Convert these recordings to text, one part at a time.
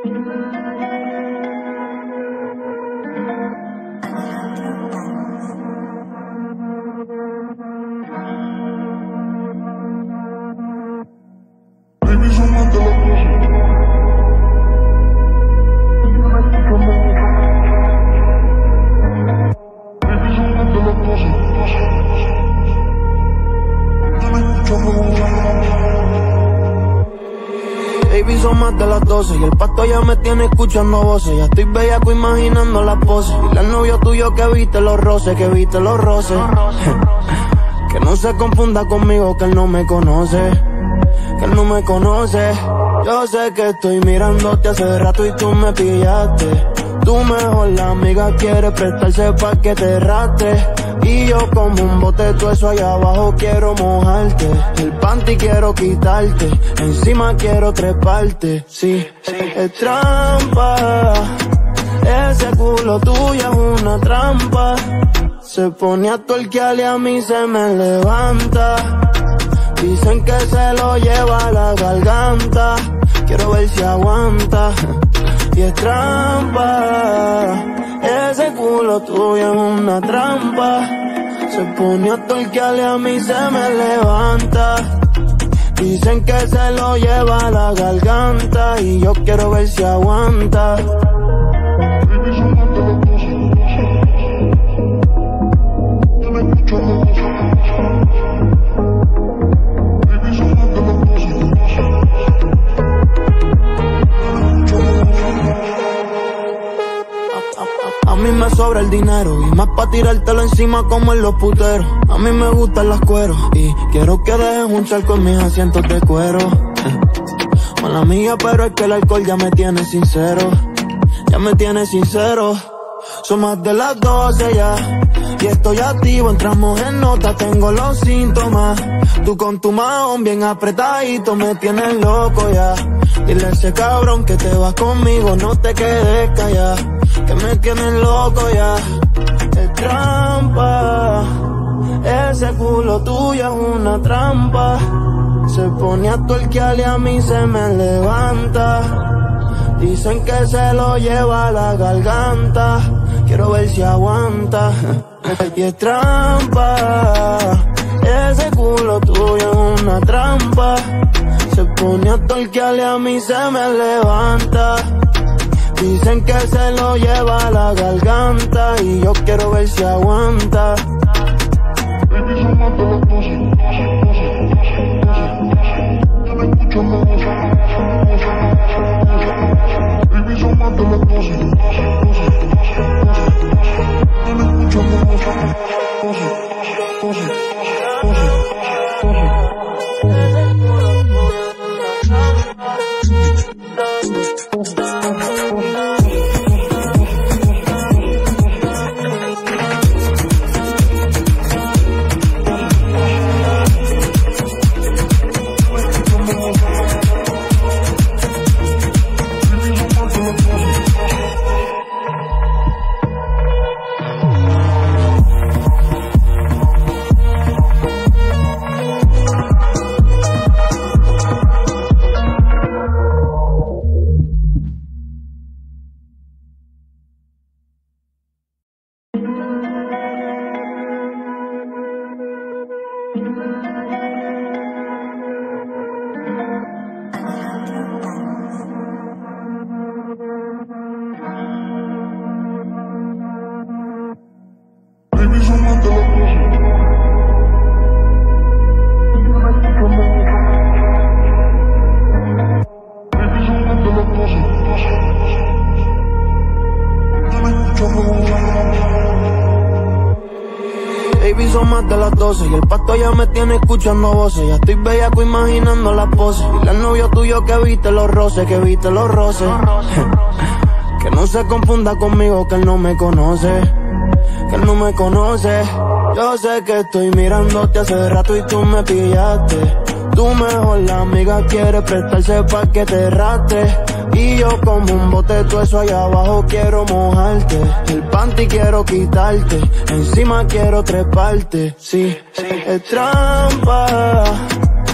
Baby, son más de las 12 y el pasto ya me tiene escuchando voces. Ya estoy bellaco imaginando las poses. Dile al novio tuyo que viste los roces, que viste los roces. Que no se confunda conmigo, que él no me conoce, que él no me conoce. Yo sé que estoy mirándote hace rato y tú me pillaste. Tu mejor la amiga quiere prestarse pa' que te rastre. Y yo como un bote, todo eso allá abajo quiero mojarte. El panty quiero quitarte, encima quiero treparte. Sí, es trampa, ese culo tuyo es una trampa. Se pone a tuerquear y a mí se me levanta. Dicen que se lo lleva a la garganta. Quiero ver si aguanta. Y es trampa, ese culo tuyo es una trampa. Se pone a tuerquear y a mí se me levanta. Dicen que se lo lleva a la garganta. Y yo quiero ver si aguanta. A mí me sobra el dinero y más pa' tirártelo encima como en los puteros. A mí me gustan las cueros y quiero que dejes un charco en mis asientos de cuero. Mala mía, pero es que el alcohol ya me tiene sincero. Ya me tiene sincero. Son más de las 12 ya y estoy activo, entramos en nota, tengo los síntomas. Tú con tu mahón bien apretadito me tienes loco ya. Dile a ese cabrón que te vas conmigo, no te quedes callado, que me tienes loco ya. Es trampa, ese culo tuyo es una trampa. Se pone a tuerquear y a mí se me levanta. Dicen que se lo lleva a la garganta. Quiero ver si aguanta. Y es trampa, ese culo tuyo es una trampa. Se pone a tuerquear y a mí se me levanta. Dicen que se lo lleva a la garganta. Y yo quiero ver si aguanta. Baby, son más de las 12. Baby, son más de las 12. Baby, son más de las 12 y el pasto ya me tiene escuchando voces. Ya estoy bellaco imaginando las poses. Dile al novio tuyo que viste los roces, que viste los roces. Que no se confunda conmigo, que él no me conoce, que él no me conoce. Yo sé que estoy mirándote hace rato y tú me pillaste. Tu mejor la amiga quiere prestarse pa' que te rastre. Y yo como un bote, todo eso allá abajo quiero mojarte. El panty quiero quitarte, encima quiero treparte. Sí, es trampa,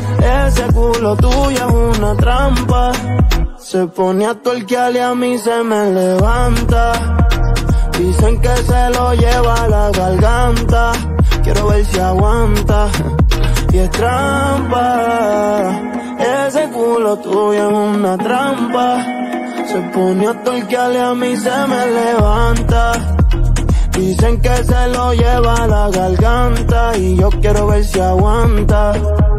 Ese culo tuyo es una trampa. Se pone a tuerquear y a mí se me levanta. Dicen que se lo lleva a la garganta. Quiero ver si aguanta. Y es trampa. Ese culo tuyo es una trampa. Se pone a tuerquear y a mí se me levanta. Dicen que se lo lleva a la garganta. Y yo quiero ver si aguanta.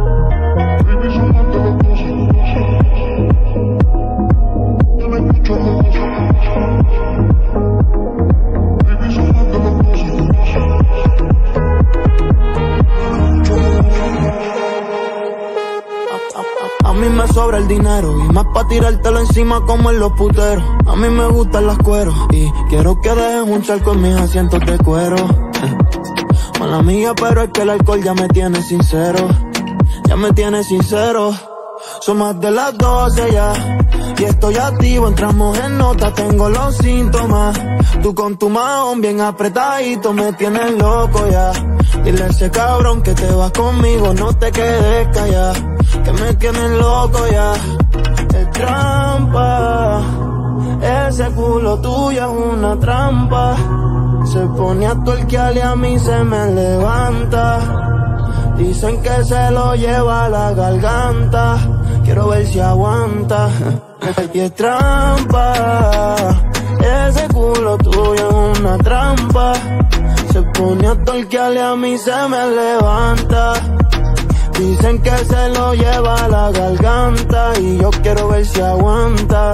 A mí me sobra el dinero y más pa' tirártelo encima como en los puteros. A mí me gustan las cueros y quiero que dejes un charco en mis asientos de cuero. Mala mía, pero es que el alcohol ya me tiene sincero. Ya me tiene sincero. Son más de las 12 ya y estoy activo, entramos en nota, tengo los síntomas. Tú con tu mahón bien apretadito me tienes loco ya. Dile a ese cabrón que te vas conmigo, no te quedes callado, que me tienes loco ya. Es trampa, ese culo tuyo es una trampa. Se pone a tuerquear y a mí se me levanta. Dicen que se lo lleva a la garganta. Quiero ver si aguanta. Y es trampa. Ese culo tuyo es una trampa. Se pone a tuerquear y a mí se me levanta. Dicen que se lo lleva a la garganta. Y yo quiero ver si aguanta.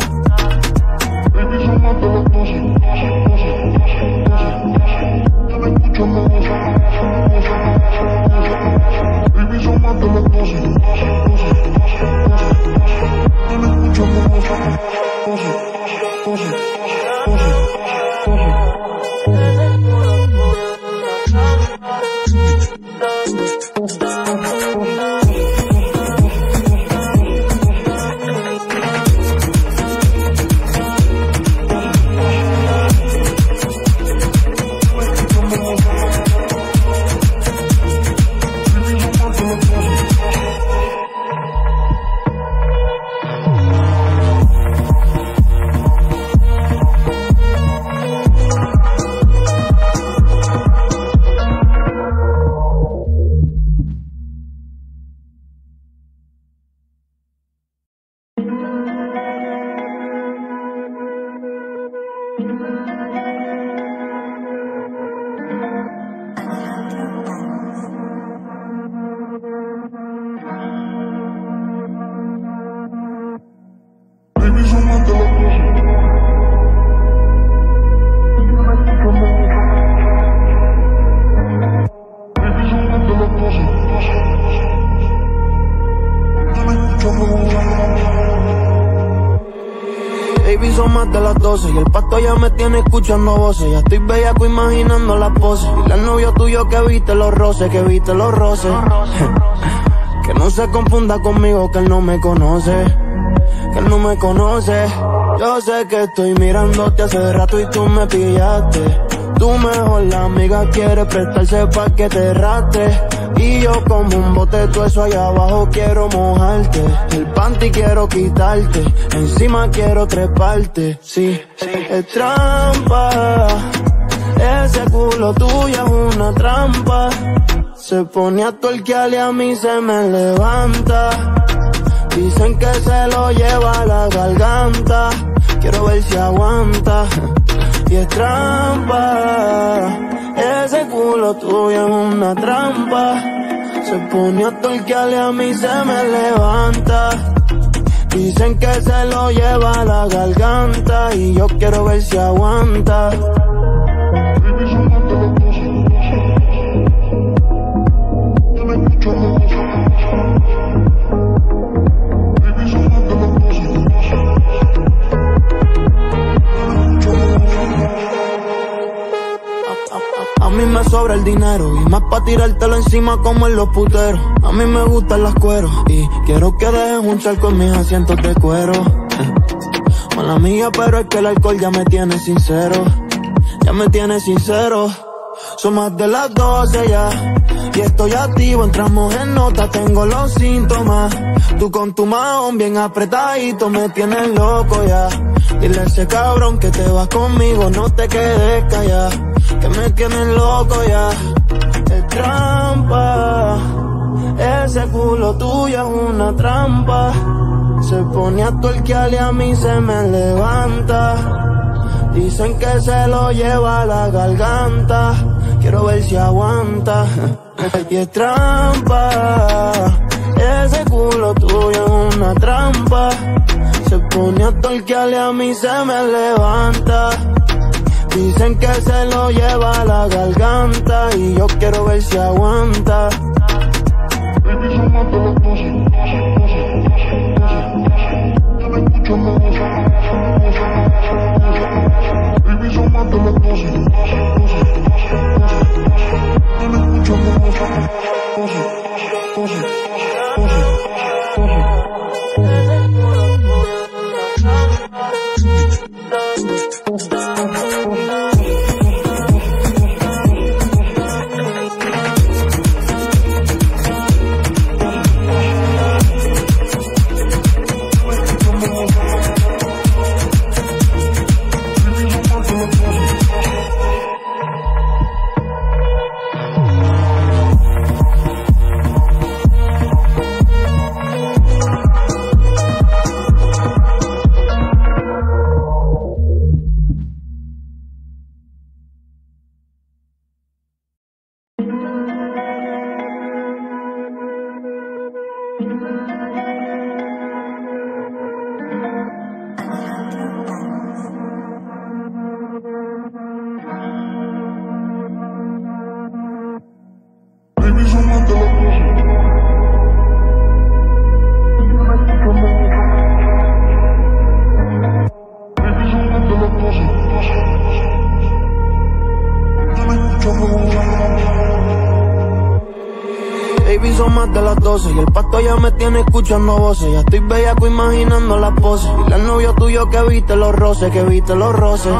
Baby, son más de las 12 y el pasto ya me tiene escuchando voces. Ya estoy bellaco imaginando las poses. Dile al novio tuyo que viste los roces, que viste los roces. Que no se confunda conmigo, que él no me conoce, que él no me conoce. Yo sé que estoy mirándote hace rato y tú me pillaste. Tu mejor amiga quiere prestarse pa' que te rastre. Y yo como un bote, todo eso allá abajo quiero mojarte. El panty quiero quitarte, encima quiero treparte. Sí, es trampa. Ese culo tuyo es una trampa. Se pone a tuerquear y a mí se me levanta. Dicen que se lo lleva a la garganta. Quiero ver si aguanta. Y es trampa. Ese culo tuyo es una trampa. Se pone a tuerquear y a mí se me levanta. Dicen que se lo lleva a la garganta. Y yo quiero ver si aguanta. A mí me sobra el dinero y más pa' tirártelo encima como en los puteros. A mí me gustan las cueros y quiero que dejes un charco en mis asientos de cuero. Mala mía, pero es que el alcohol ya me tiene sincero. Ya me tiene sincero. Son más de las 12 ya y estoy activo, entramos en nota, tengo los síntomas. Tú con tu mahón bien apretadito me tienes loco ya. Dile a ese cabrón que te vas conmigo, no te quedes callado, que me tienes loco ya. Es trampa, ese culo tuyo es una trampa. Se pone a tuerquear y a mí se me levanta. Dicen que se lo lleva a la garganta, quiero ver si aguanta. Y es trampa, ese culo tuyo es una trampa. Se pone a tuerquear y a mí se me levanta. Dicen que se lo lleva a la garganta y yo quiero ver si aguanta. Baby, son más de las 12 y el pasto ya me tiene escuchando voces. Ya estoy bellaco imaginando las poses. Dile al novio tuyo que viste los roces, que viste los roces.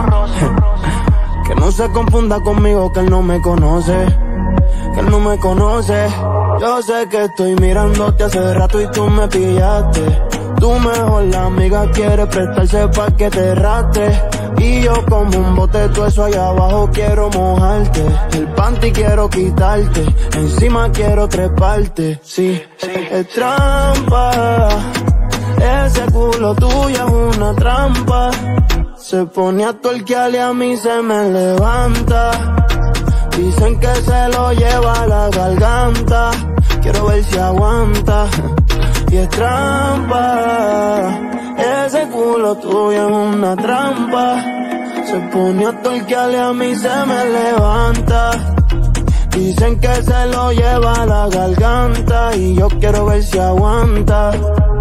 Que no se confunda conmigo, que él no me conoce, que él no me conoce. Yo sé que estoy mirándote hace rato y tú me pillaste. Tu mejor amiga quiere prestarse pa' que te rastre. Y yo como un bote todo eso allá abajo quiero mojarte. El panty quiero quitarte, encima quiero treparte. Sí, es trampa, ese culo tuyo es una trampa. Se pone a tuerquear y a mí se me levanta. Dicen que se lo lleva a la garganta, quiero ver si aguanta. Y es trampa, ese culo tuyo es una trampa. Se pone a tuerquear y a mí se me levanta. Dicen que se lo lleva a la garganta y yo quiero ver si aguanta.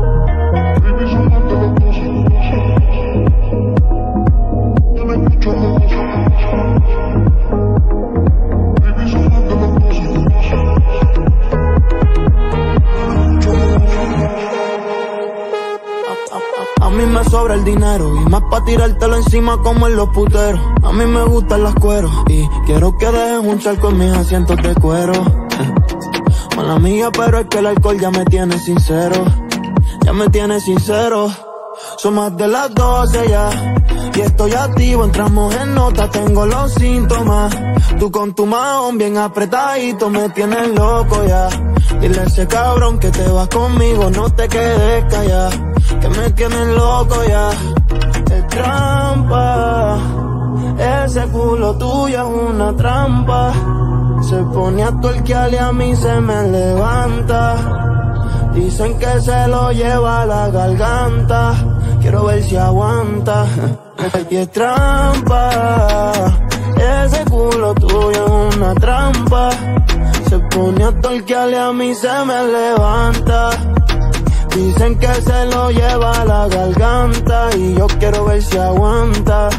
A mí me sobra el dinero y más pa' tirártelo encima como en los puteros. A mí me gustan las cueros y quiero que dejes un charco en mis asientos de cuero. Mala mía, pero es que el alcohol ya me tiene sincero, ya me tiene sincero. Son más de las 12 ya y estoy activo, entramos en nota, tengo los síntomas. Tú con tu mahón bien apretadito me tienes loco ya. Dile a ese cabrón que te vas conmigo, no te quedes callado, que me tienes loco ya. Es trampa, ese culo tuyo es una trampa. Se pone a tuerquear y a mí se me levanta. Dicen que se lo lleva a la garganta, quiero ver si aguanta. Y es trampa, ese culo tuyo es una trampa. Se pone a tuerquear y a mí se me levanta. Dicen que se lo lleva a la garganta y yo quiero ver si aguanta.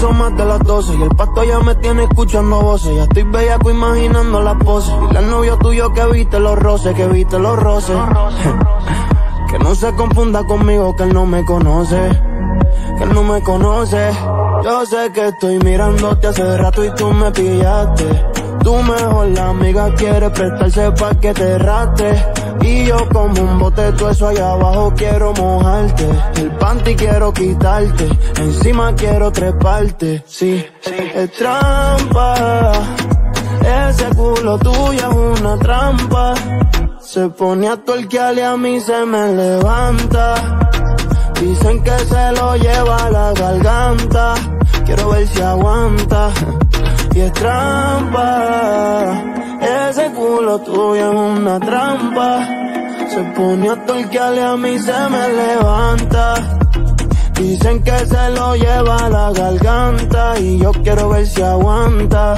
son más de las 12 y el pasto ya me tiene escuchando voces. Ya estoy bellaco imaginando las poses. Dile al novio tuyo que viste los roces, que viste los roces. Que no se confunda conmigo, que él no me conoce, que él no me conoce. Yo sé que estoy mirándote hace rato y tú me pillaste. Tu mejor amiga quiere prestarse pa' que te raste. Y yo como un bote todo eso allá abajo quiero mojarte. El panty quiero quitarte, encima quiero treparte. Sí, es trampa. Ese culo tuyo es una trampa. Se pone a tuerquear y a mí se me levanta. Dicen que se lo lleva a la garganta. Quiero ver si aguanta. Y es trampa. Ese culo tuyo es una trampa. Se pone a tuerquear y a mí se me levanta. Dicen que se lo lleva a la garganta. Y yo quiero ver si aguanta.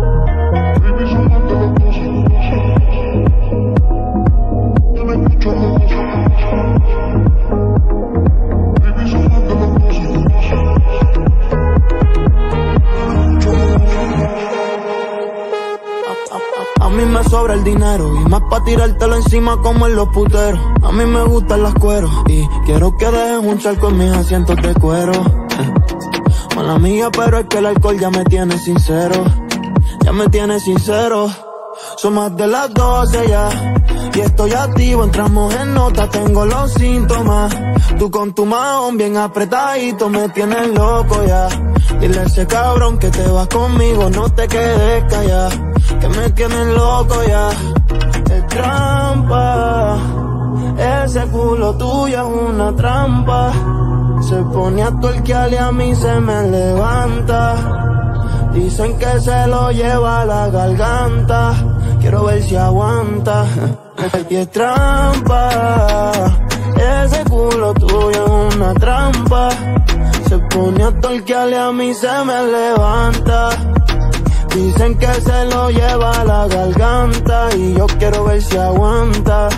A mí me sobra el dinero y más pa' tirártelo encima como en los puteros. A mí me gustan las cueros y quiero que dejes un charco en mis asientos de cuero. Mala mía, pero es que el alcohol ya me tiene sincero. Ya me tiene sincero. Son más de las 12 ya y estoy activo, entramos en nota, tengo los síntomas. Tú con tu mahón bien apretadito me tienes loco ya. Dile a ese cabrón que te vas conmigo, no te quedes callado, que me tienes loco ya. Es trampa. Ese culo tuyo es una trampa. Se pone a tuerquear y a mí se me levanta. Dicen que se lo lleva a la garganta. Quiero ver si aguanta. Y es trampa. Ese culo tuyo es una trampa. Se pone a tuerquear y a mí se me levanta. Dicen que se lo lleva a la garganta. Y yo quiero ver si aguanta.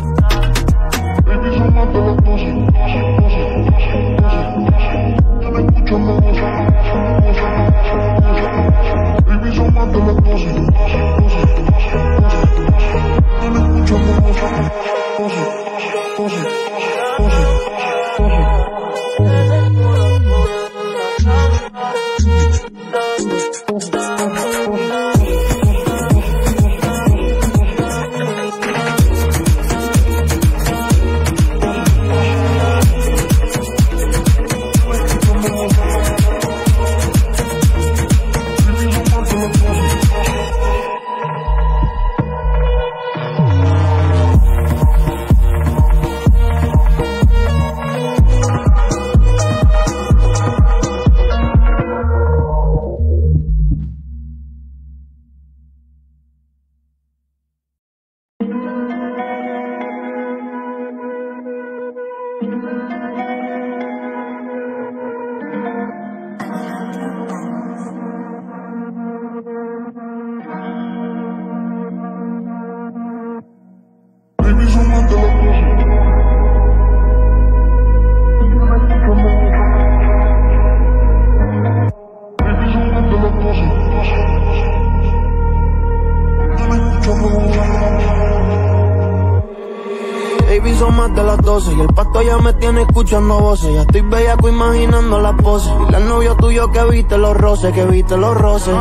Baby, son más de las 12 y el pasto ya me tiene escuchando voces. Ya estoy bellaco imaginando las poses. Dile al novio tuyo que viste los roces, que viste los roces.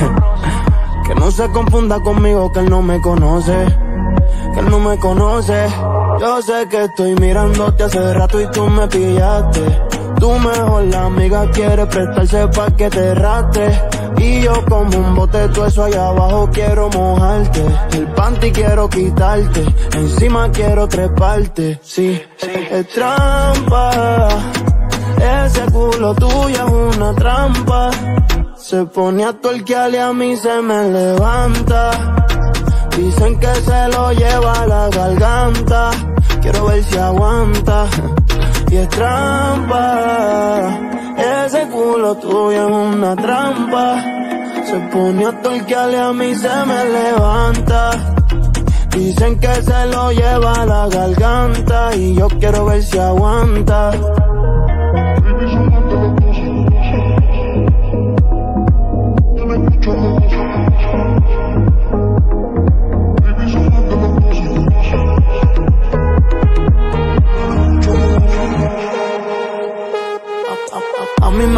Que no se confunda conmigo, que él no me conoce, que él no me conoce. Yo sé que estoy mirándote hace rato y tú me pillaste. Tu mejor amiga quiere prestarse pa' que te raste. Y yo como un bote todo eso allá abajo quiero mojarte. El panty quiero quitarte, encima quiero treparte. Sí, es trampa. Ese culo tuyo es una trampa. Se pone a tuerquear y a mí se me levanta. Dicen que se lo lleva a la garganta. Quiero ver si aguanta. Y es trampa. Ese culo tuyo es una trampa. Se pone a tuerquear y a mí se me levanta. Dicen que se lo lleva a la garganta. Y yo quiero ver si aguanta.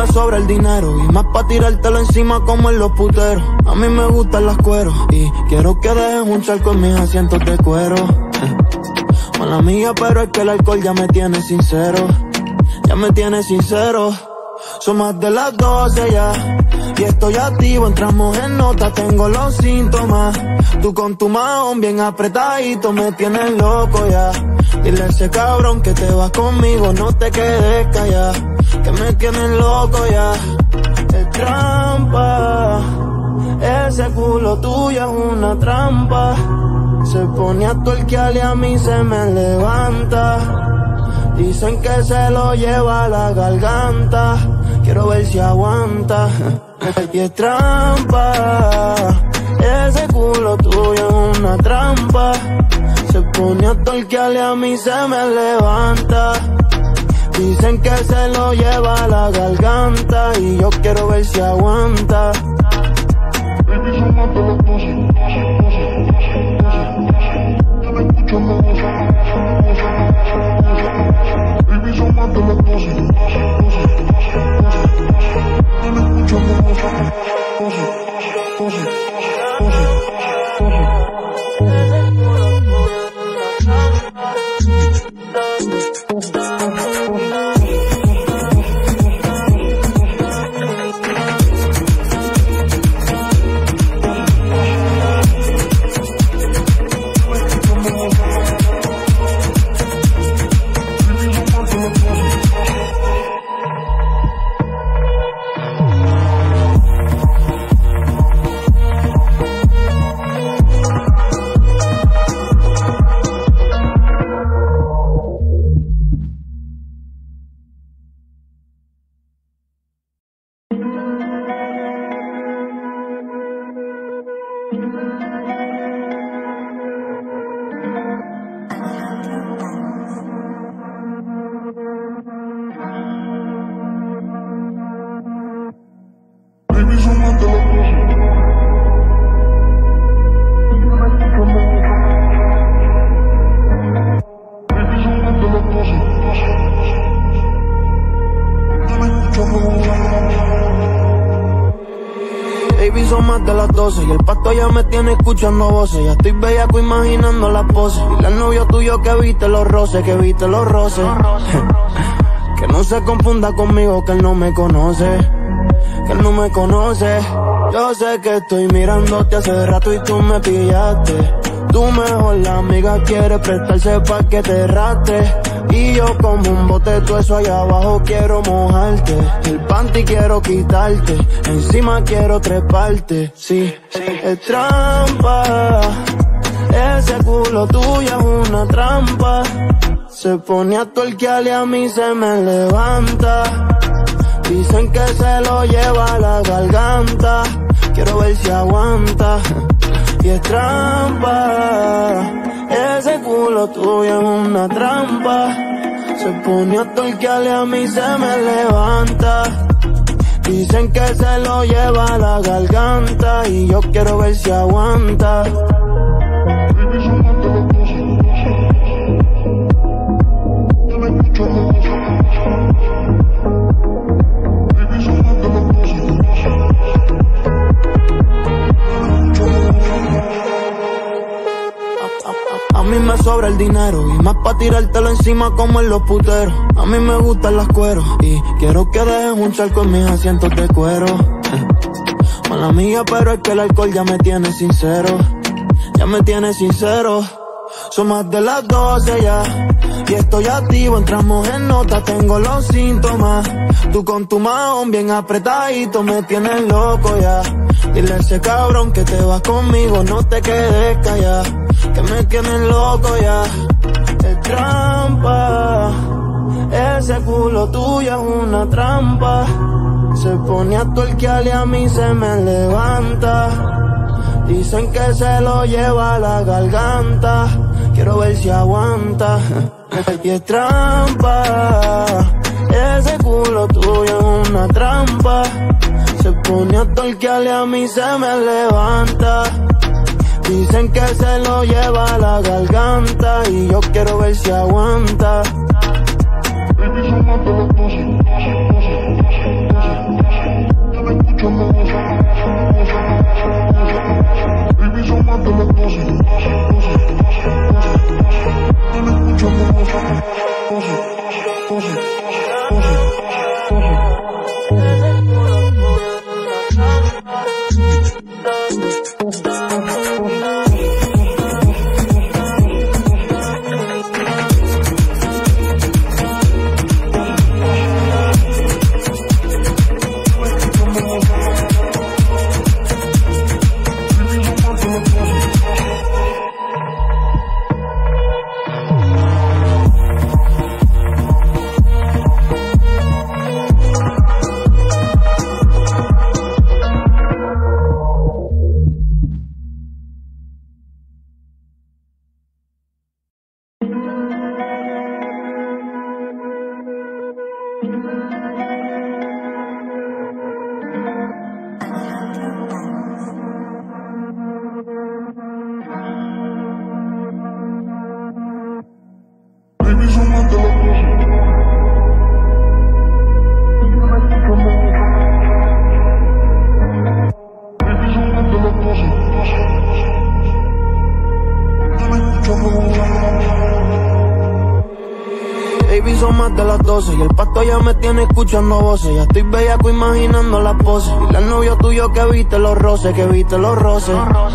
sobra el dinero y más pa' tirártelo encima como en los puteros. A mí me gustan las cueros y quiero que dejes un charco en mis asientos de cuero. Mala mía, pero es que el alcohol ya me tiene sincero. Ya me tiene sincero. Son más de las 12 ya y estoy activo, entramos en nota, tengo los síntomas. Tú con tu mahón bien apretadito me tienes loco ya. Dile a ese cabrón que te vas conmigo, no te quedes callado, que me tienes loco ya. Es trampa, ese culo tuyo es una trampa. Se pone a tuerquear y a mí se me levanta. Dicen que se lo lleva a la garganta, quiero ver si aguanta. Y es trampa, ese culo tuyo es una trampa. Se pone a tuerquear y a mí se me levanta. Dicen que se lo lleva a la garganta y yo quiero ver si aguanta. Baby, son más de las 12. Baby, son más de las 12. Baby, son más de las 12 y el pasto ya me tiene escuchando voces. Ya estoy bellaco imaginando las poses. Dile al novio tuyo que viste los roces, que viste los roces. Que no se confunda conmigo, que él no me conoce, que él no me conoce. Yo sé que estoy mirándote hace rato y tú me pillaste. Tu mejor amiga quiere prestarse pa' que te rastres. Y yo como un bote todo eso allá abajo quiero mojarte. El panty quiero quitarte, encima quiero treparte. Sí, es trampa, ese culo tuyo es una trampa. Se pone a tuerquear y a mí se me levanta. Dicen que se lo lleva a la garganta, quiero ver si aguanta. Y es trampa, ese culo tuyo es una trampa. Se pone a tuerquear y a mí se me levanta. Dicen que se lo lleva a la garganta y yo quiero ver si aguanta. A mí me sobra el dinero y más pa' tirártelo encima como en los puteros. A mí me gustan las cueros y quiero que dejes un charco en mis asientos de cuero. Mala mía, pero es que el alcohol ya me tiene sincero. Ya me tiene sincero. Son más de las 12 ya y estoy activo, entramos en nota, tengo los síntomas. Tú con tu mahón bien apretadito me tienes loco ya. Dile a ese cabrón que te vas conmigo, no te quedes callado, que me tienes loco ya. Es trampa, ese culo tuyo es una trampa. Se pone a tuerquear y a mí se me levanta. Dicen que se lo lleva a la garganta, quiero ver si aguanta. Y es trampa, ese culo tuyo es una trampa. Se pone a tuerquear y a mí se me levanta. Dicen que se lo lleva a la garganta y yo quiero ver si aguanta. Baby, son más de las 12. Baby, son más de las 12 y el pasto ya me tiene escuchando voces. Ya estoy bellaco imaginando las poses. Dile al novio tuyo que viste los roces, que viste los roces.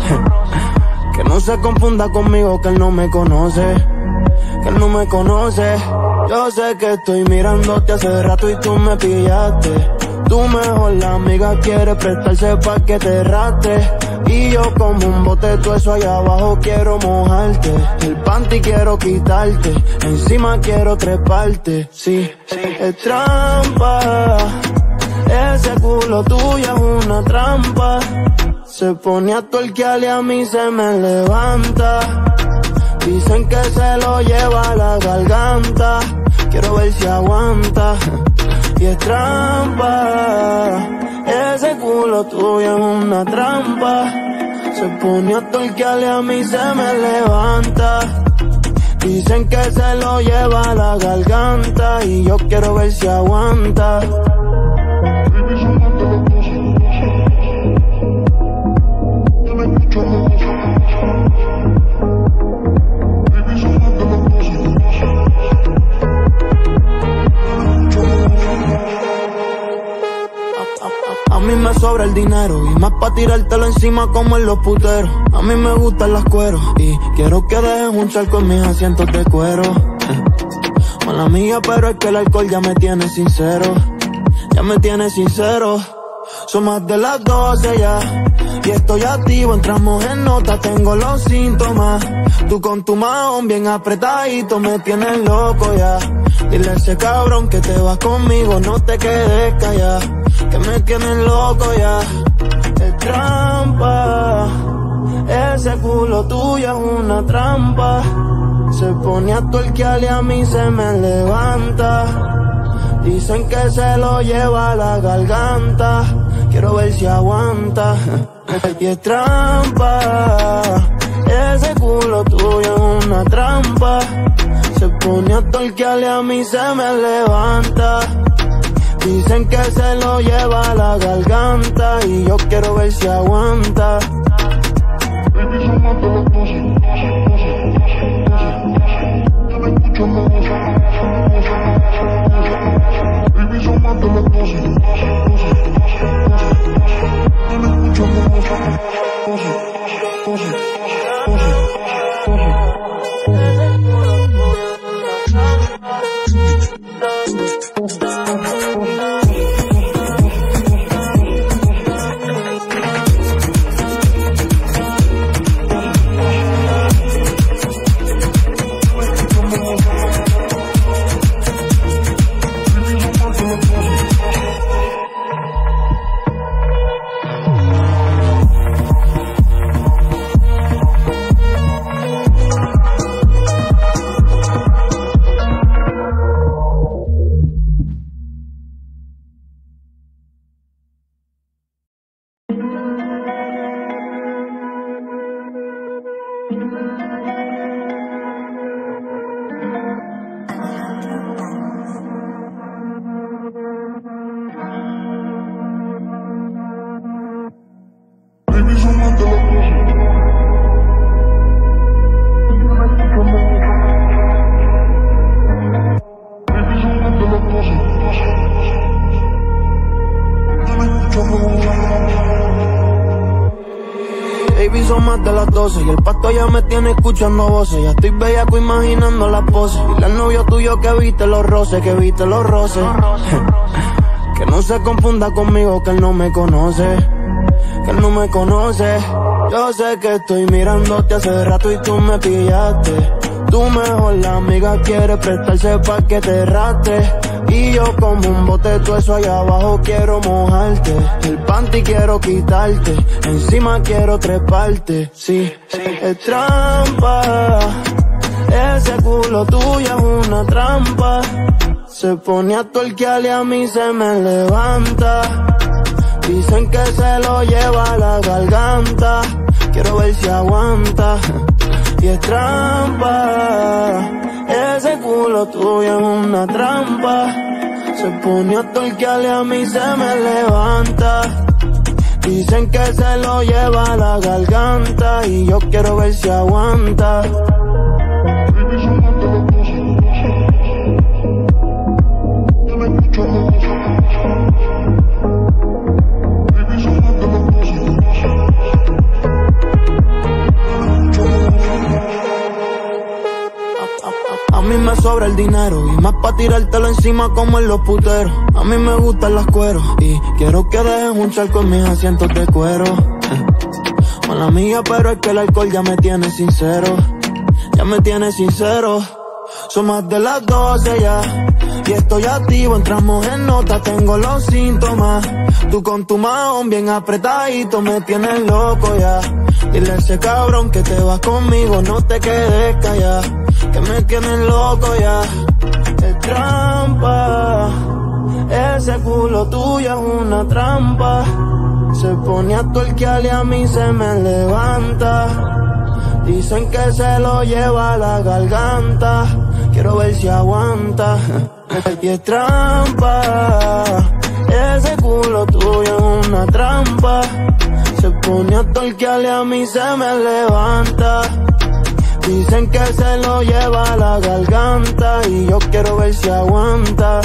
Que no se confunda conmigo, que él no me conoce, que él no me conoce. Yo sé que estoy mirándote hace rato y tú me pillaste. Tu mejor amiga quiere prestarse pa' que te rastres. Y yo como un bote todo eso allá abajo quiero mojarte. El panty quiero quitarte, encima quiero treparte. Sí, es trampa, ese culo tuyo es una trampa. Se pone a tuerquear y a mí se me levanta. Dicen que se lo lleva a la garganta. Quiero ver si aguanta. Y es trampa, ese culo tuyo es una trampa. Se pone a tuerquear y a mí se me levanta. Dicen que se lo lleva a la garganta. Y yo quiero ver si aguanta. A mí me sobra el dinero y más pa' tirártelo encima como en los puteros. A mí me gustan las cueros y quiero que dejes un charco en mis asientos de cuero. Mala mía, pero es que el alcohol ya me tiene sincero. Ya me tiene sincero. Son más de las 12 ya y estoy activo, entramos en nota, tengo los síntomas. Tú con tu mahón bien apretadito me tienes loco ya. Dile a ese cabrón que te vas conmigo, no te quedes callado, que me tienes loco ya. Es trampa, ese culo tuyo es una trampa. Se pone a tuerquear y a mí se me levanta. Dicen que se lo lleva a la garganta. Quiero ver si aguanta. Y es trampa, ese culo tuyo es una trampa. Se pone a tuerquear y a mí se me levanta. Dicen que se lo lleva a la garganta. Y yo quiero ver si aguanta. son más de las 12 y el pasto ya me tiene escuchando voces. Ya estoy bellaco imaginando las poses. Y el novio tuyo que viste los roces, que viste los roces. Que no se confunda conmigo, que él no me conoce, que él no me conoce. Yo sé que estoy mirándote hace rato y tú me pillaste. Tu mejor amiga quiere prestarse pa' que te raste. Y yo como un bote, todo eso allá abajo quiero mojarte. El panty quiero quitarte, encima quiero treparte. Sí, es trampa, ese culo tuyo es una trampa. Se pone a torquear y a mí se me levanta. Dicen que se lo lleva a la garganta. Quiero ver si aguanta. Y es trampa, ese culo tuyo es una trampa. Se pone a torquear y a mí se me levanta. Dicen que se lo lleva a la garganta. Y yo quiero ver si aguanta. A mí me sobra el dinero y más pa' tirártelo encima como en los puteros. A mí me gustan las cueros y quiero que dejes un charco en mis asientos de cuero. Mala mía, pero es que el alcohol ya me tiene sincero. Ya me tiene sincero. Son más de las 12 ya y estoy activo, entramos en nota, tengo los síntomas. Tú con tu mahón bien apretadito me tienes loco ya. Dile a ese cabrón que te vas conmigo, no te quedes callado, que me tienes loco ya. Es trampa, ese culo tuyo es una trampa. Se pone a torquear y a mí se me levanta. Dicen que se lo lleva a la garganta. Quiero ver si aguanta. Y es trampa, ese culo tuyo es una trampa. Se pone a torquear y a mí se me levanta. Dicen que se lo lleva a la garganta. Y yo quiero ver si aguanta.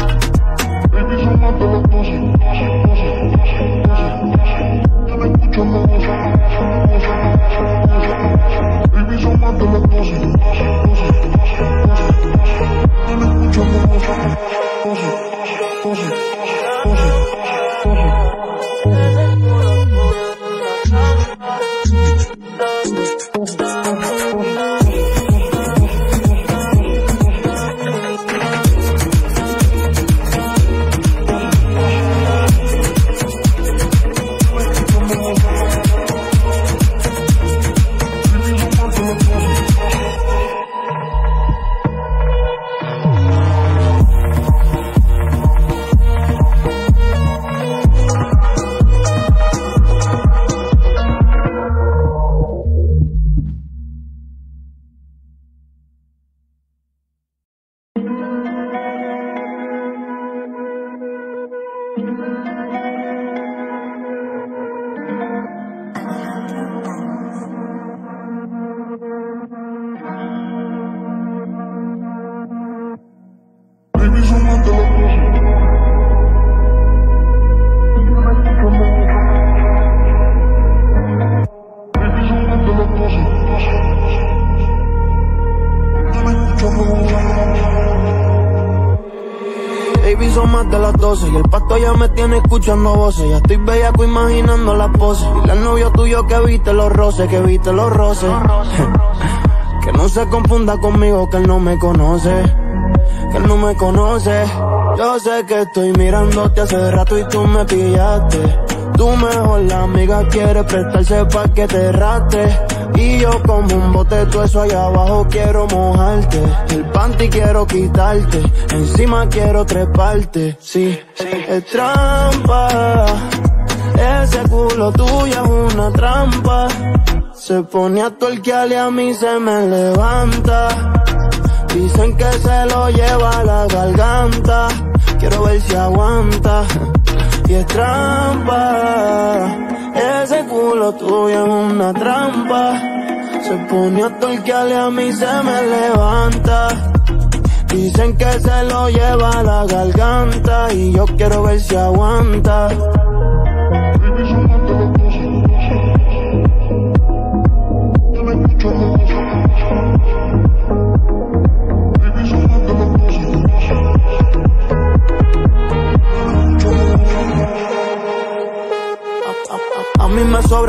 Baby, son más de las 12 y el pasto ya me tiene escuchando voces. Ya estoy bellaco imaginando las poses. Y el novio tuyo que viste los roces, que viste los roces. Que no se confunda conmigo, que él no me conoce, que él no me conoce. Yo sé que estoy mirándote hace rato y tú me pillaste. Tu mejor amiga quiere prestarse pa' que te raste. Y yo como un bote, todo eso allá abajo quiero mojarte. El panty quiero quitarte, encima quiero treparte. Sí, es trampa, ese culo tuyo es una trampa. Se pone a torquear y a mí se me levanta. Dicen que se lo lleva a la garganta. Quiero ver si aguanta. Y es trampa, ese culo tuyo es una trampa. Se pone a torquear y a mí se me levanta. Dicen que se lo lleva a la garganta. Y yo quiero ver si aguanta.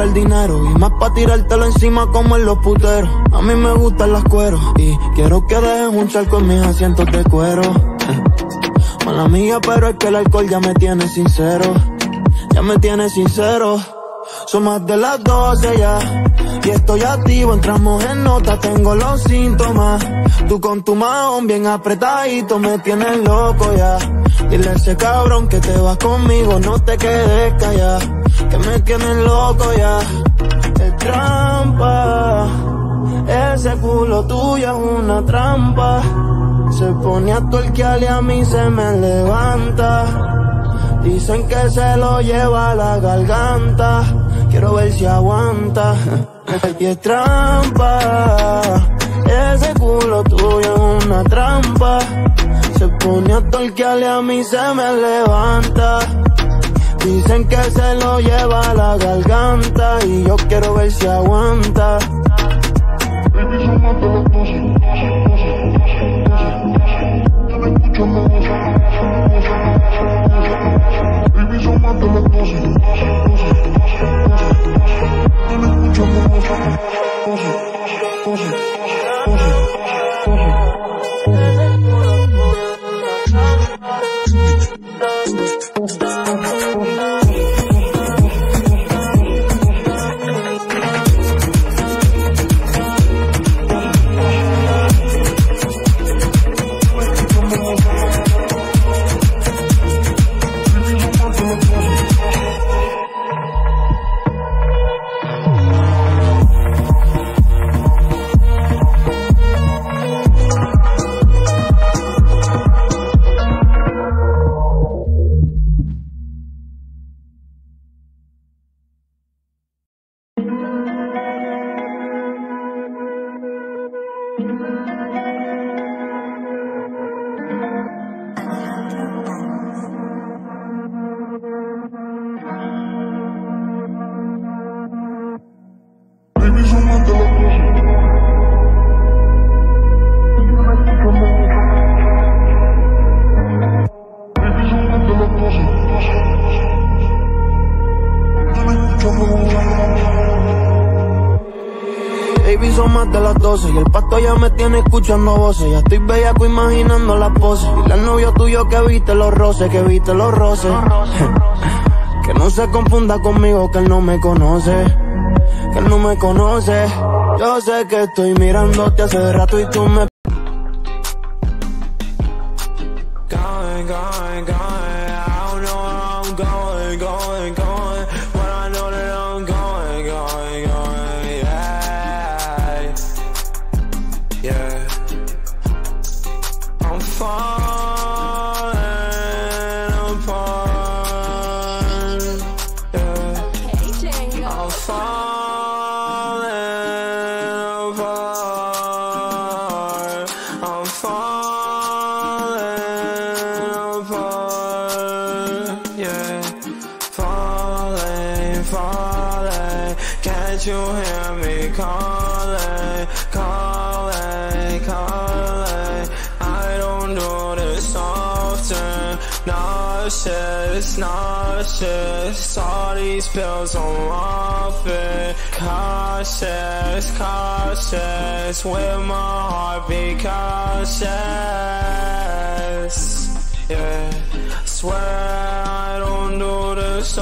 sobra el dinero y más pa' tirártelo encima como en los puteros. A mí me gustan las cueros y quiero que dejes un charco en mis asientos de cuero. Mala mía, pero es que el alcohol ya me tiene sincero. Ya me tiene sincero. Son más de las 12 ya y estoy activo, entramos en nota, tengo los síntomas. Tú con tu mahón bien apretadito me tienes loco ya. Dile a ese cabrón que te vas conmigo, no te quedes callado, que me tienes loco ya. Es trampa, ese culo tuyo es una trampa. Se pone a tuerquear y a mí se me levanta. Dicen que se lo lleva a la garganta, quiero ver si aguanta. Y es trampa, ese culo tuyo es una trampa. Se pone a tuerquear y a mí se me levanta. Dicen que se lo lleva a la garganta y yo quiero ver si aguanta. Baby, son más de las 12 y el pasto ya me tiene escuchando voces. Ya estoy bellaco imaginando las poses. Y el novio tuyo que viste los roces, que viste los roces. Que no se confunda conmigo, que él no me conoce, que él no me conoce. Yo sé que estoy mirándote hace rato y tú me... Going, going, going, I don't know where I'm going, going, going, but I know that I'm going, going, going, yeah, yeah. I'm falling apart, yeah. I'm falling apart, I'm falling apart, yeah. Falling, falling, can't you hear me calling, calling, calling? I don't do this often. Nauseous, nauseous, all these pills I'm off it. Cautious, cautious, with my heartbeat cautious, yeah. Swear I don't do this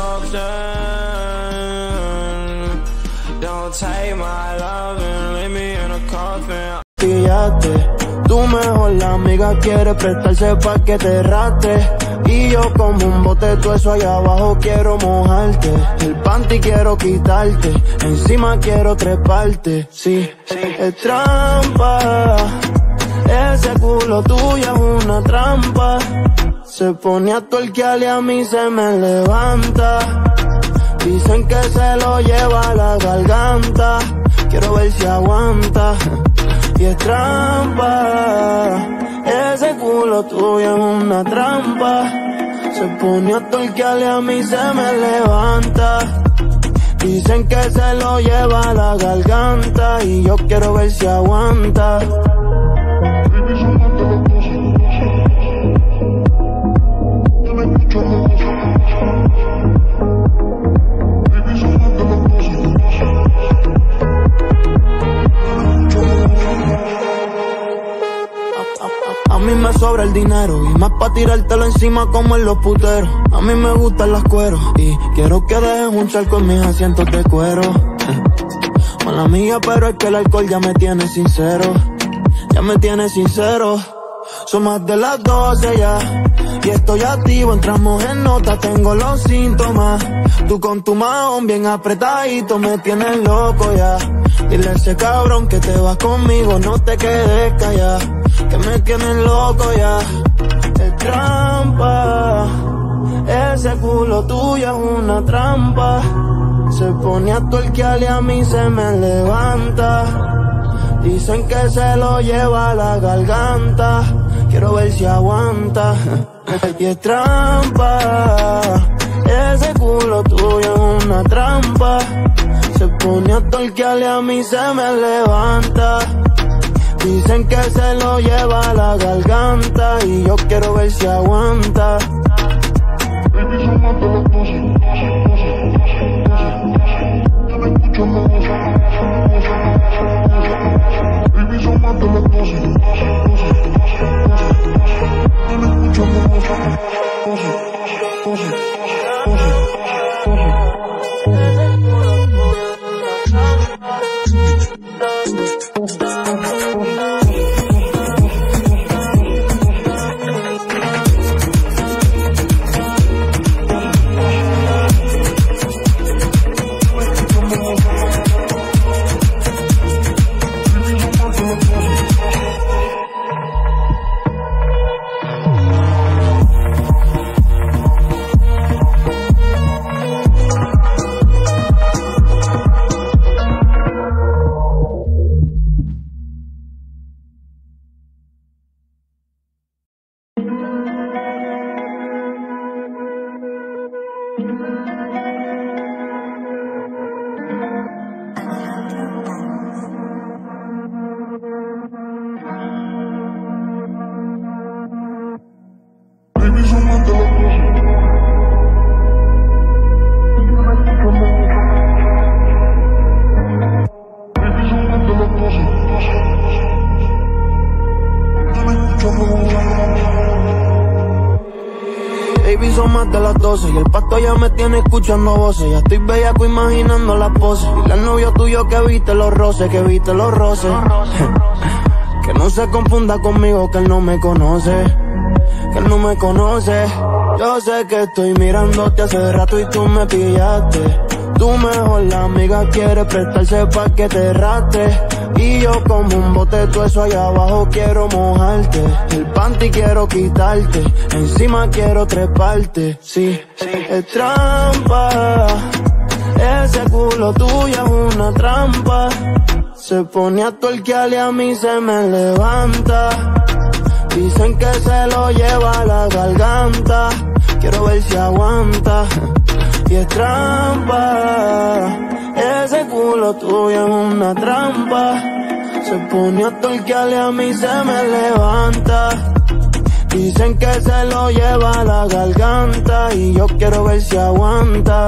often. Don't take my love and leave me in a coffin. Píllate, tu mejor la amiga quiere prestarse pa' que te rate. Y yo como un bote todo eso allá abajo quiero mojarte. El panty quiero quitarte, encima quiero treparte. Sí, es trampa, ese culo tuyo es una trampa. Se pone a tuerquear y a mí se me levanta. Dicen que se lo lleva a la garganta, quiero ver si aguanta. Y es trampa, ese culo tuyo es una trampa. Se pone a tuerquear y a mí se me levanta. Dicen que se lo lleva a la garganta y yo quiero ver si aguanta. Baby, sobra el dinero y más pa' tirártelo encima como en los puteros. A mí me gustan las cueros y quiero que dejes un charco en mis asientos de cuero. Mala mía, pero es que el alcohol ya me tiene sincero. Ya me tiene sincero. Son más de las 12 ya y estoy activo, entramos en nota, tengo los síntomas. Tú con tu mahón bien apretadito me tienes loco ya. Dile a ese cabrón que te vas conmigo, no te quedes callado, que me tienes loco ya. Es trampa, ese culo tuyo es una trampa. Se pone a tuerquear y a mí se me levanta. Dicen que se lo lleva a la garganta, quiero ver si aguanta. Y es trampa, ese culo tuyo es una trampa. Se pone a tuerquear y a mí se me levanta. Dicen que se lo lleva a la garganta y yo quiero ver si aguanta. Baby, son más de las 12. Yo no escucho nada. Baby, son más de las 12. Yo no escucho nada. Y el pasto ya me tiene escuchando voces. Ya estoy bellaco imaginando las poses. Dile al novio tuyo que viste los roces, que viste los roces. Que no se confunda conmigo, que él no me conoce, que él no me conoce. Yo sé que estoy mirándote hace rato y tú me pillaste. Tu mejor la amiga quiere prestarse pa' que te rastre. Y yo como un bote todo eso allá abajo quiero mojarte. El panty quiero quitarte, encima quiero treparte. Sí, es trampa, ese culo tuyo es una trampa. Se pone a tuerquear y a mí se me levanta. Dicen que se lo lleva a la garganta, quiero ver si aguanta. Y es trampa, ese culo tuyo es una trampa. Se pone a tuerquear y a mí se me levanta. Dicen que se lo lleva a la garganta y yo quiero ver si aguanta.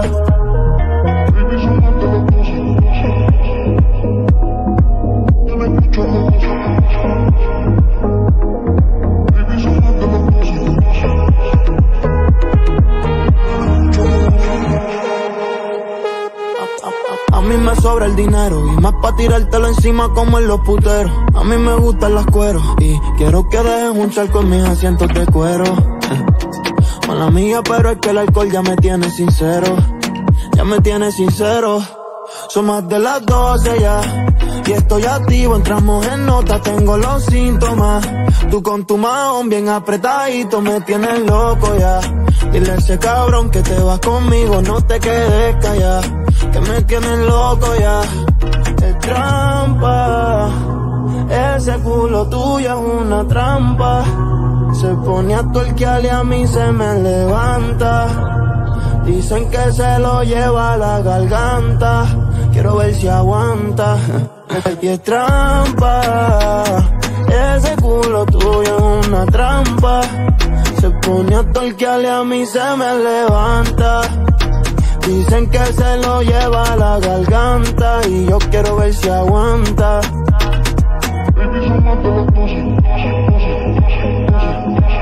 A mí me sobra el dinero y más pa' tirártelo encima como en los puteros. A mí me gustan las cueros y quiero que dejes un charco en mis asientos de cuero. Mala mía, pero es que el alcohol ya me tiene sincero. Ya me tiene sincero. Son más de las 12 ya y estoy activo, entramos en nota, tengo los síntomas. Tú con tu mahón bien apretadito me tienes loco ya. Dile a ese cabrón que te vas conmigo, no te quedes callado, que me tienes loco ya. Es trampa, ese culo tuyo es una trampa. Se pone a tuerquear y a mí se me levanta. Dicen que se lo lleva a la garganta, quiero ver si aguanta. Y es trampa, ese culo tuyo es una trampa. Se pone a tuerquear y a mí se me levanta. Dicen que se lo lleva a la garganta y yo quiero ver si aguanta. Baby, son más de las 12.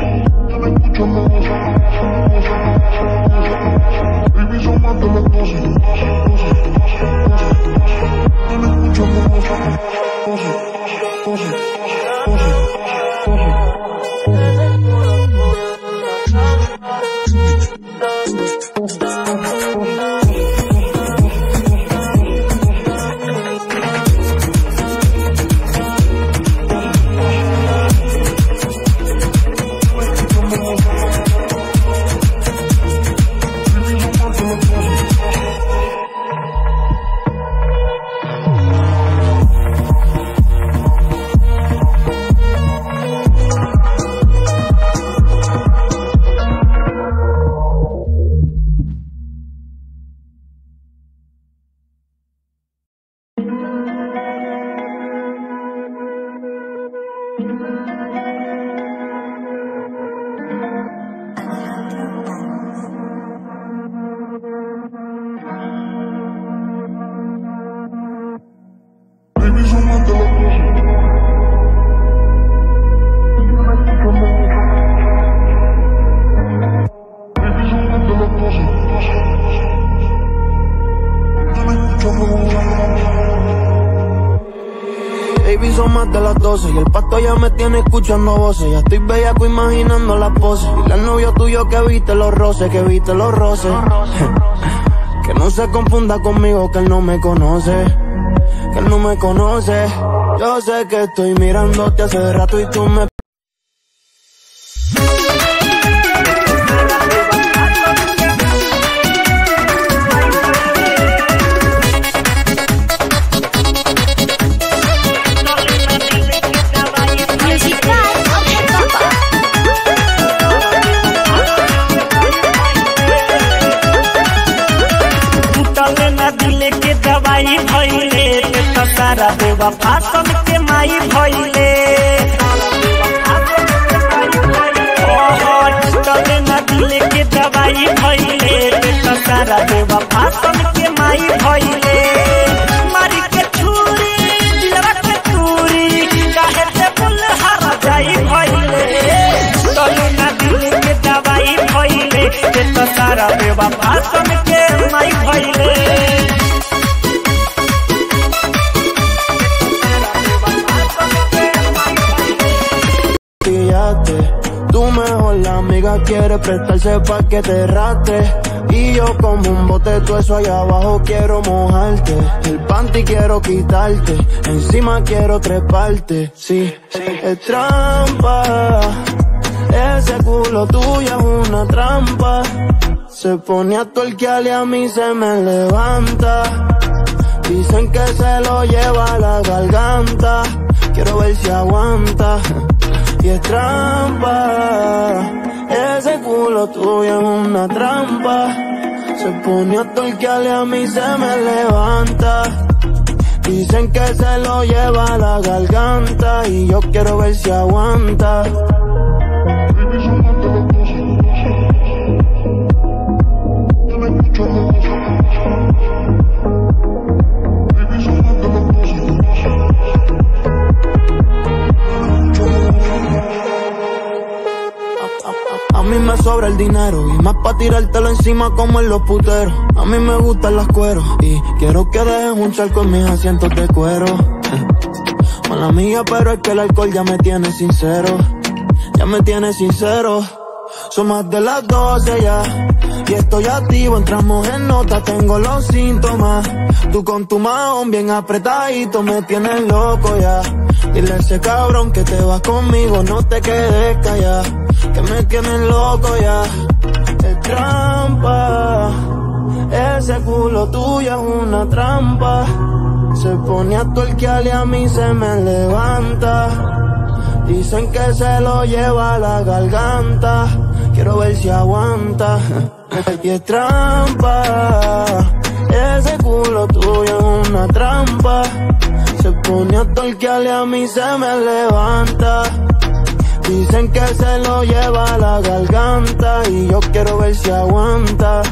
Baby, son más de las 12 y el pasto ya me tiene escuchando voces. Ya estoy bellaco imaginando las poses. Dile al novio tuyo que viste los roces, que viste los roces. Que no se confunda conmigo, que él no me conoce, que él no me conoce. Yo sé que estoy mirándote hace rato y tú me... सारा बेवफा सन के माई भइले चले ना दिल के दवाई भइले सारा बेवफा सन के माई भइले मारी के छुरी दिलवा के चूरी काहे से बुल हरा जाई भइले चले ना दिल के दवाई भइले सारा बेवफा सन के माई भइले Tu mejor la amiga quiere prestarse pa' que te rate. Y yo como un bote todo eso allá abajo quiero mojarte. El panty quiero quitarte, encima quiero treparte. Sí, es trampa, ese culo tuyo es una trampa. Se pone a torquear y a mí se me levanta. Dicen que se lo lleva a la garganta. Quiero ver si aguanta. Y es trampa, ese culo tuyo es una trampa. Se pone a torquear y a mí se me levanta. Dicen que se lo lleva a la garganta. Y yo quiero ver si aguanta. A mí me sobra el dinero y más pa' tirártelo encima como en los puteros. A mí me gustan las cueros y quiero que dejes un charco en mis asientos de cuero. Mala mía, pero es que el alcohol ya me tiene sincero. Ya me tiene sincero. Son más de las 12 ya y estoy activo, entramos en nota, tengo los síntomas. Tú con tu mahón bien apretadito me tienes loco ya. Dile a ese cabrón que te vas conmigo, no te quedes callado, que me tienes loco ya. Es trampa, ese culo tuyo es una trampa. Se pone a torquear y a mí se me levanta. Dicen que se lo lleva a la garganta. Quiero ver si aguanta. Y es trampa, ese culo tuyo es una trampa. Se pone a torquear y a mí se me levanta. Dicen que se lo lleva a la garganta. Y yo quiero ver si aguanta.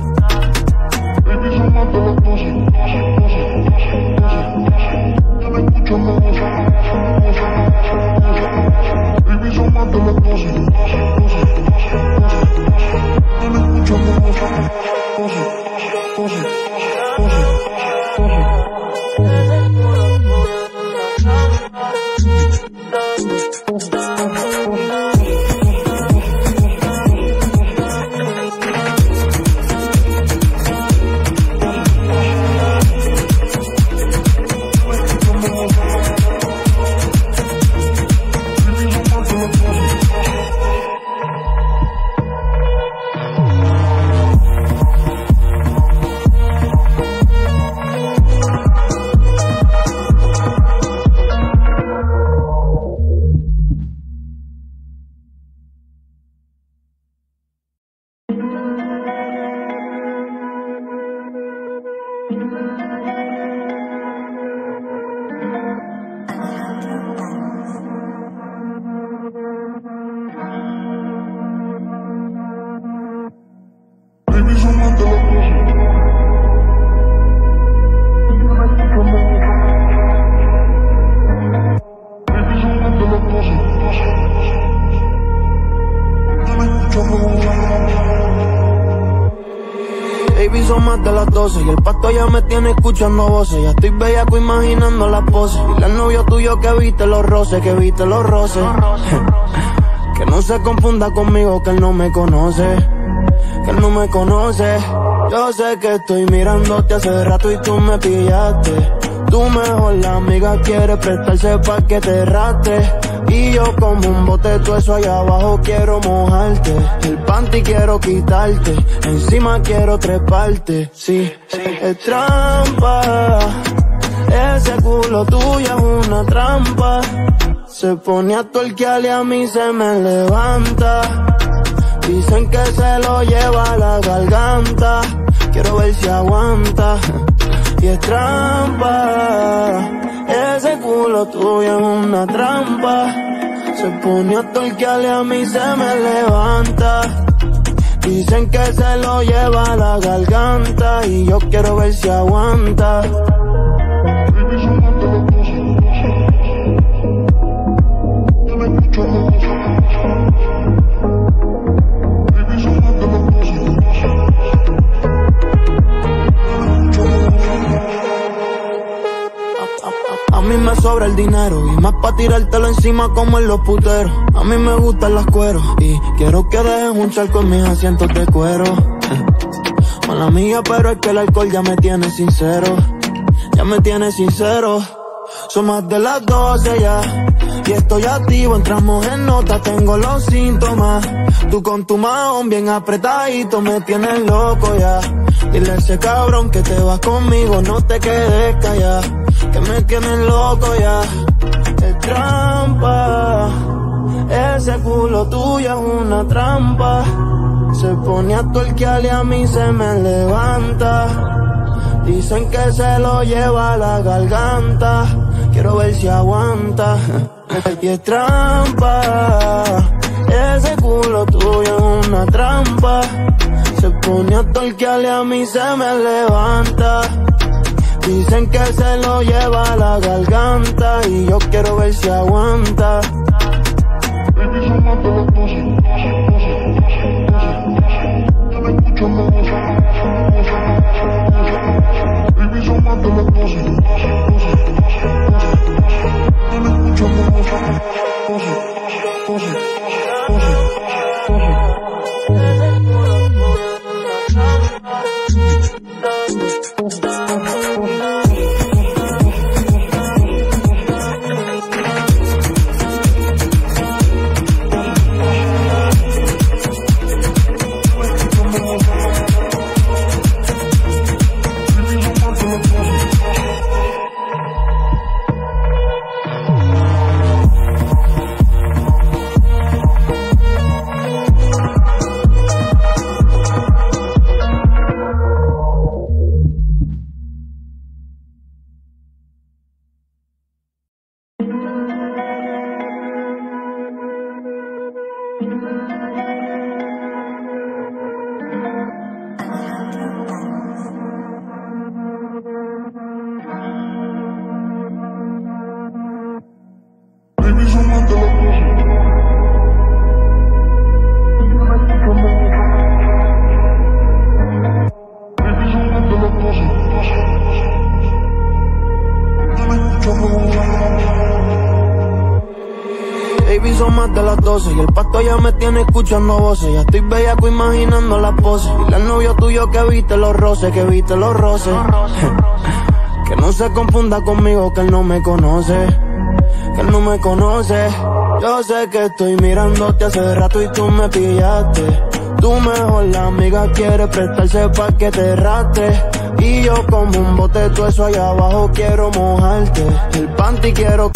Baby, son más de las 12 y el pasto ya me tiene escuchando voces. Ya estoy bellaco imaginando las poses. Y el novio tuyo que viste los roces, que viste los roces. Que no se confunda conmigo, que él no me conoce, que él no me conoce. Yo sé que estoy mirándote hace rato y tú me pillaste. Tu mejor amiga quiere prestarse pa' que te raste. Y yo como un bote todo eso allá abajo quiero mojarte. El panty quiero quitarte, encima quiero treparte. Sí, es trampa. Ese culo tuyo es una trampa. Se pone a tuerquear y a mí se me levanta. Dicen que se lo lleva a la garganta. Quiero ver si aguanta. Y es trampa. Ese culo tuyo es una trampa. Se pone a tuerquear y a mí se me levanta. Dicen que se lo lleva a la garganta. Y yo quiero ver si aguanta. A mí me sobra el dinero y más pa' tirártelo encima como en los puteros. A mí me gustan las cueros y quiero que dejes un charco en mis asientos de cuero. Mala mía, pero es que el alcohol ya me tiene sincero. Ya me tiene sincero. Son más de las 12 ya y estoy activo, entramos en nota, tengo los síntomas. Tú con tu mahón bien apretadito me tienes loco ya. Dile a ese cabrón que te vas conmigo, no te quedes callado, que me tienes loco ya. Es trampa. Ese culo tuyo es una trampa. Se pone a tuerquear y a mí se me levanta. Dicen que se lo lleva a la garganta. Quiero ver si aguanta. Y es trampa. Ese culo tuyo es una trampa. Se pone a tuerquear y a mí se me levanta. Dicen que se lo lleva a la garganta. Y yo quiero ver si aguanta. Baby, son más de las 12. Baby, son más de las 12. Baby, son más de las 12 y el pasto ya me tiene escuchando voces. Ya estoy bellaco imaginando las poses. Y el novio tuyo que viste los roces, que viste los roces. Que no se confunda conmigo, que él no me conoce, que él no me conoce. Yo sé que estoy mirándote hace rato y tú me pillaste. Tu mejor amiga quiere prestarse pa' que te raste. Y yo como un bote todo eso allá abajo quiero mojarte. El panty quiero...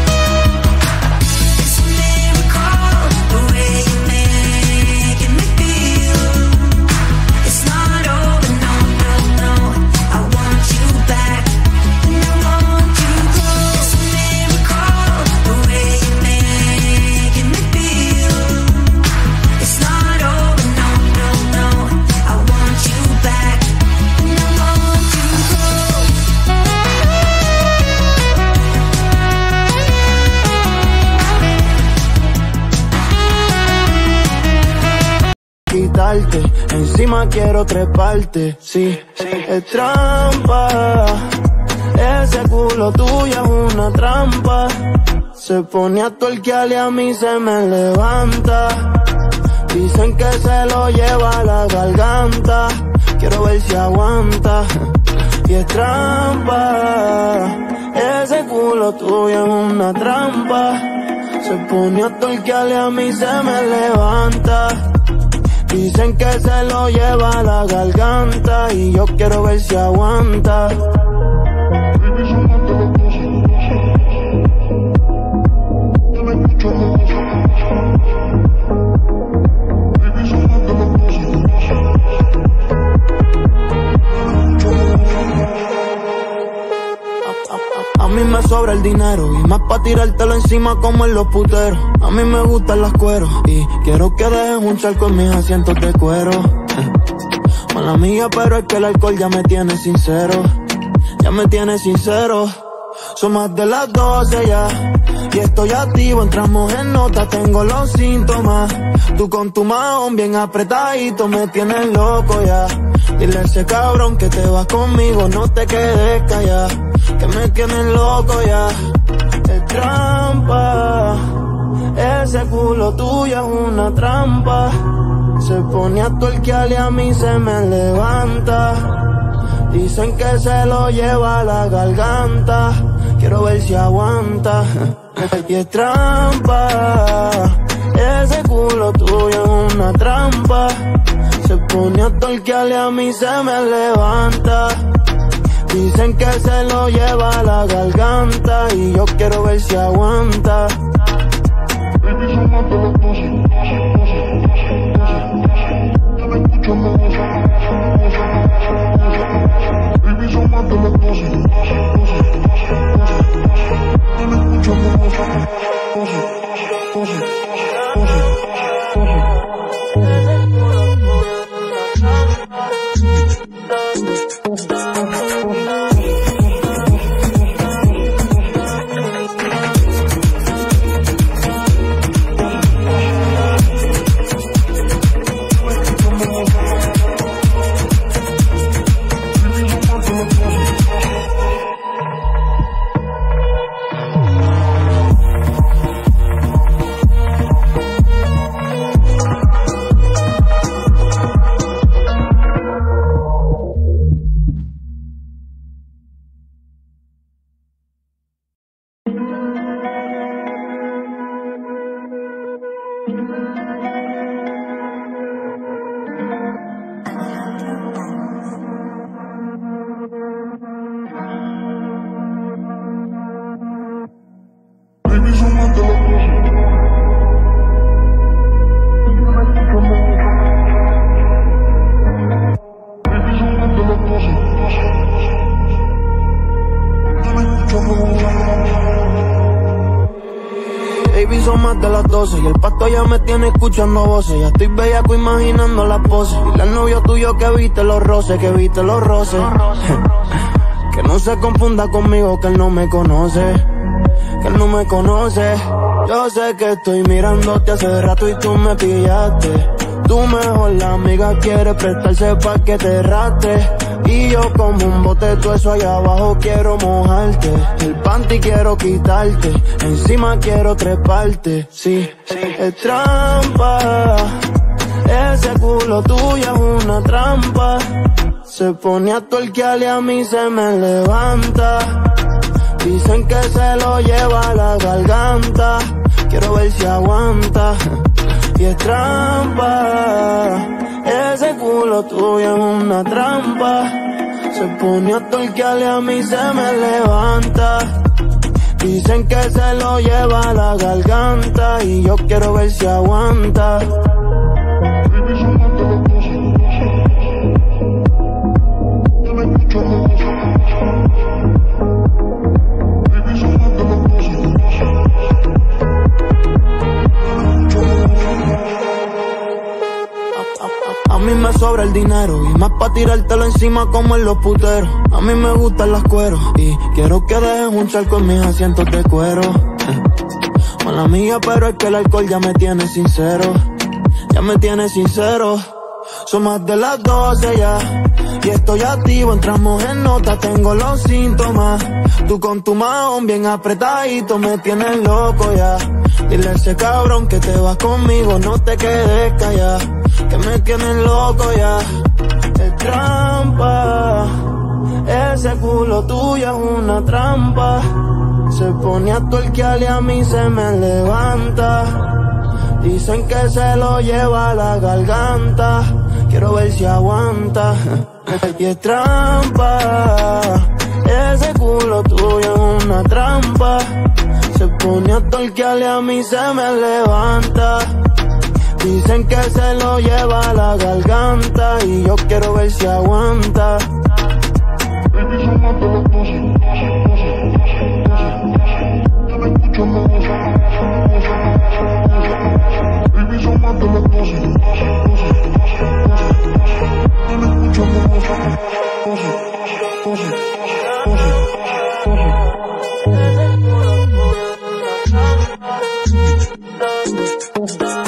It's a miracle, the way you make montarte, encima quiero treparte. Sí, es trampa, ese culo tuyo es una trampa. Se pone a torquear y a mí se me levanta. Dicen que se lo lleva a la garganta, quiero ver si aguanta. Y es trampa, ese culo tuyo es una trampa. Se pone a torquear y a mí se me levanta. Dicen que se lo lleva a la garganta y yo quiero ver si aguanta. A mí me sobra el dinero y más pa' tirártelo encima como en los puteros. A mí me gustan las cueros y quiero que dejes un charco en mis asientos de cuero. Mala mía, pero es que el alcohol ya me tiene sincero. Ya me tiene sincero. Son más de las 12 ya y estoy activo, entramos en nota, tengo los síntomas. Tú con tu mahón bien apretadito me tienes loco ya. Dile a ese cabrón que te vas conmigo, no te quedes callado, que me tienes loco ya. Es trampa, ese culo tuyo es una trampa. Se pone a torquear y a mí se me levanta. Dicen que se lo lleva a la garganta, quiero ver si aguanta. Y es trampa, ese culo tuyo es una trampa. Se pone a torquear y a mí se me levanta. Dicen que se lo lleva a la garganta y yo quiero ver si aguanta. Baby, son más de las 12 y el pasto ya me tiene escuchando voces. Ya estoy bellaco imaginando las poses. Y el novio tuyo que viste los roces, que viste los roces. Que no se confunda conmigo, que él no me conoce, que él no me conoce. Yo sé que estoy mirándote hace rato y tú me pillaste. Tu mejor la amiga quiere prestarse pa' que te rastres. Y yo como un bote, todo eso allá abajo quiero mojarte. El panty quiero quitarte, encima quiero treparte. Sí, es trampa, ese culo tuyo es una trampa. Se pone a torquear y a mí se me levanta. Dicen que se lo lleva a la garganta, quiero ver si aguanta. Y es trampa, ese culo tuyo es una trampa. Se pone a torquear y a mí se me levanta. Dicen que se lo lleva a la garganta y yo quiero ver si aguanta. A mí me sobra el dinero y más pa' tirártelo encima como en los puteros. A mí me gustan las cueros y quiero que dejes un charco en mis asientos de cuero. Mala mía, pero es que el alcohol ya me tiene sincero. Ya me tiene sincero. Son más de las 12 ya y estoy activo, entramos en nota, tengo los síntomas. Tú con tu mahón bien apretadito me tienes loco ya. Dile a ese cabrón que te vas conmigo, no te quedes callado, que me tienes loco ya. Es trampa, ese culo tuyo es una trampa. Se pone a tuerquear y a mí se me levanta. Dicen que se lo lleva a la garganta, quiero ver si aguanta. Y es trampa, ese culo tuyo es una trampa. Se pone a tuerquear y a mí se me levanta. Dicen que se lo lleva a la garganta y yo quiero ver si aguanta. Baby,